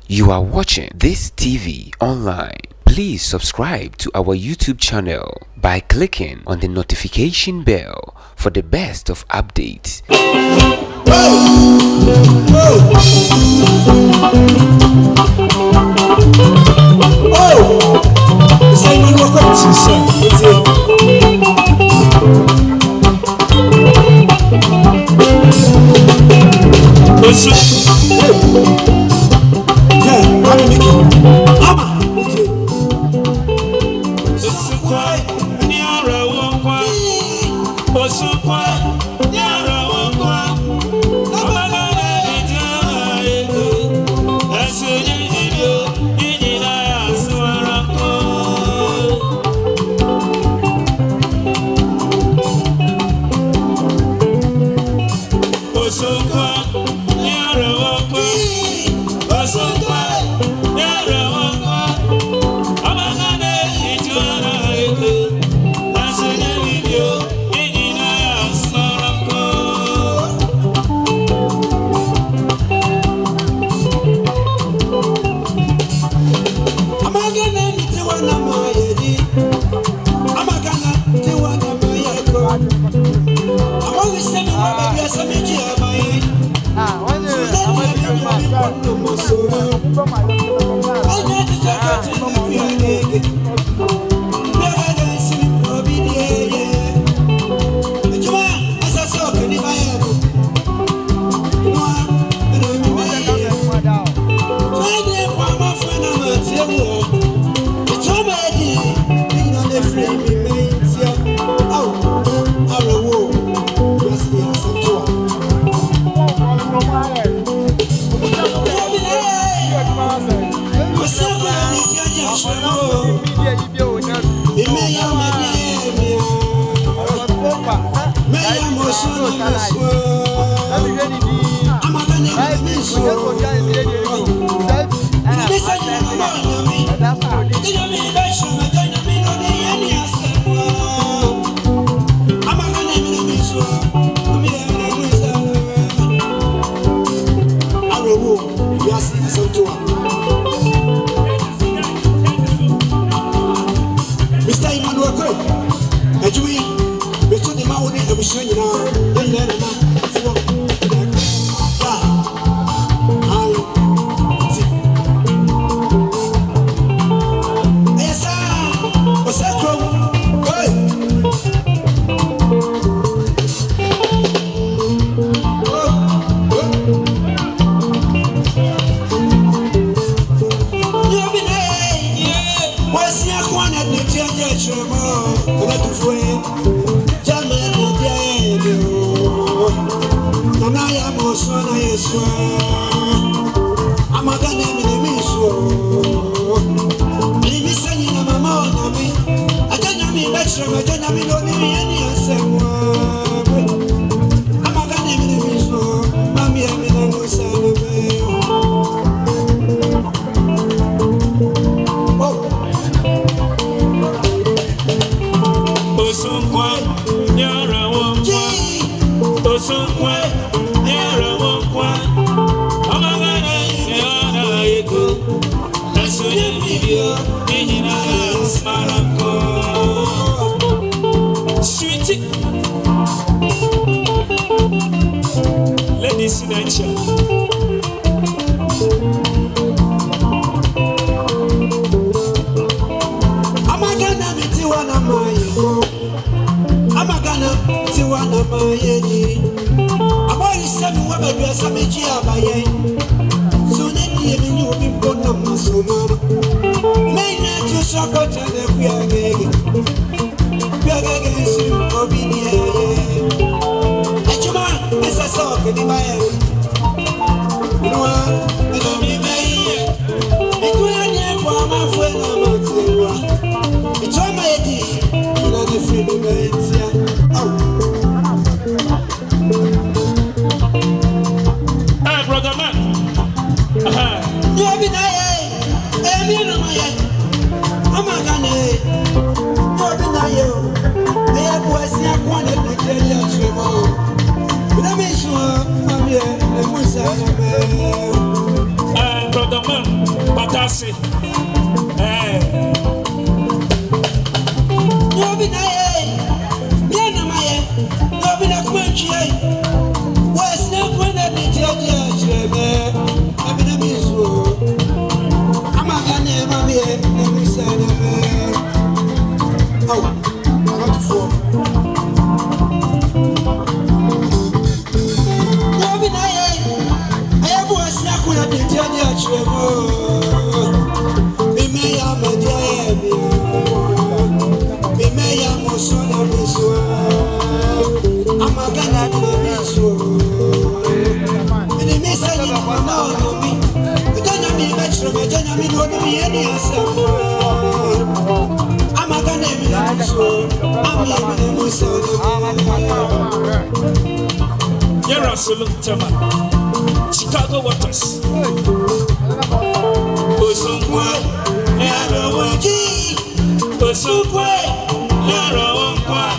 You are watching this TV online. Please subscribe to our YouTube channel by clicking on the notification bell for the best of updates. man, Batasi. Nobina Yana Maya, Nobina Quenchi, West Nepuna, the judge, I'm in a miss. I'm a gun, I'm here, and we said, oh, I'm not for. Nobina, I have one snack when I did judge, we may have a day. I'm a gonna do this. And the message you know me. You don't know me much from it, don't know me any answer. I'm a gonna do this. I'm a Muslim. You're a salute, Chicago Waters. Osungwe, Yarawaji, Osungwe, Yarawankwa.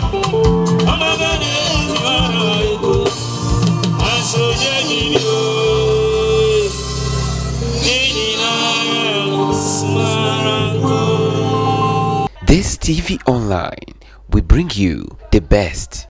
This TV Online, we bring you the best.